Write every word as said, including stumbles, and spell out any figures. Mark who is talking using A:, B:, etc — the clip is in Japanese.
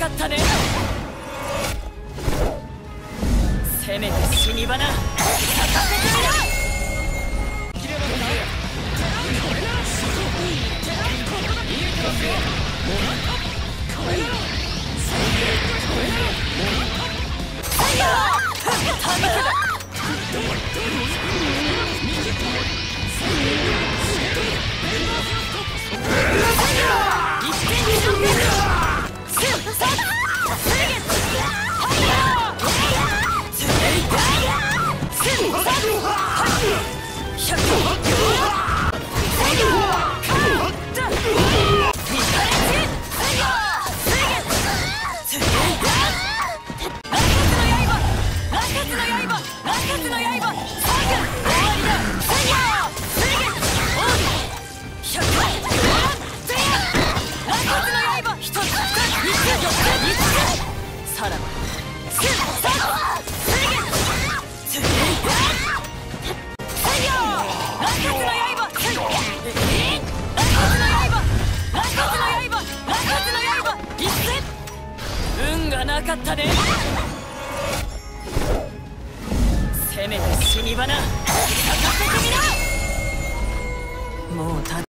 A: かったね。せめて死に花咲かせてみろ。運がなかったね。せめて死に花咲かせてみろ。もうた